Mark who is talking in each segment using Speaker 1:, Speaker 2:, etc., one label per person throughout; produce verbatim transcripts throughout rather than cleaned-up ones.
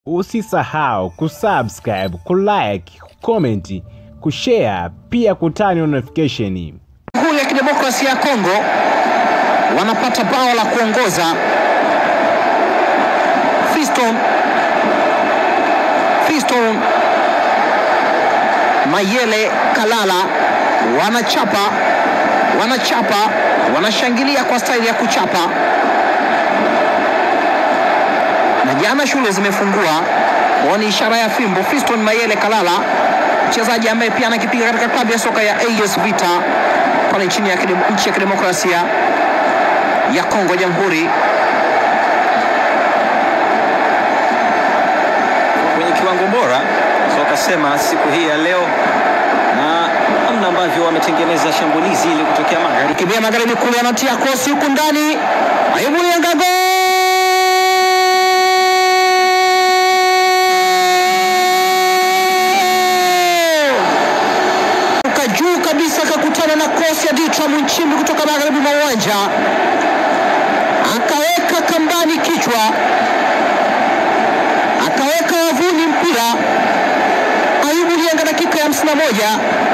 Speaker 1: Usisahau kusubscribe, kulike, kucomment, kushare, pia kutani notification.
Speaker 2: Jamhuri ya Kidemokrasia ya Kongo wanapata bao la kuongoza. Fiston Fiston Mayele Kalala wanachapa wanachapa wanashangilia kwa staili ya kuchapa. Na jana shule zimefungua, kwa ishara ya fimbo. Fiston Mayele Kalala, mchezaji ambaye pia anakipiga katika klabu ya soka ya A S Vita pale nchini ya nchi ya Kidemokrasia ya Kongo Jamhuri.
Speaker 3: Kwenye kiwango bora soka sema siku hii ya leo, na namna ambavyo wametengeneza shambulizi ili kutokea magharibi.
Speaker 2: Kibia magharibi kule anatia cross huku ndani. Ayubu Lianga juu kabisa, akakutana na cross ya Ditram Nchimbi kutoka magharibi mwa uwanja, akaweka kambani kichwa, akaweka wavuni mpira. Ayubu Lianga dakika ya hamsini na moja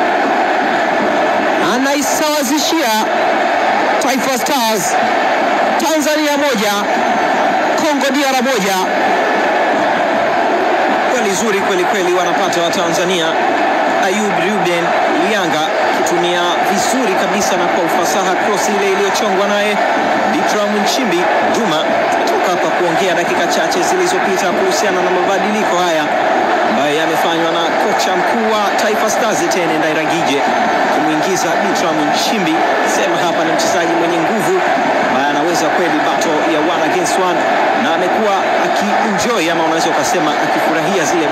Speaker 2: anaisawazishia Taifa Stars. Tanzania moja, Kongo D R moja.
Speaker 3: Kweli zuri kweli kweli wanapata wa Tanzania. Ayub Ruben Lianga kitumia vizuri kabisa na kwa ufasaha cross ile iliyochongwa naye Ditram Nchimbi. Juma kutoka hapa kuongea dakika chache zilizopita kuhusiana na mabadiliko haya ambayo yamefanywa na kocha mkuu wa Taifa Stars Etienne Ndairagije kumuingiza Ditram Nchimbi. Sema hapa ni mchezaji mwenye nguvu ambaye anaweza kweli battle ya one against one, na amekuwa akienjoy ama unaweza ukasema akifurahia zile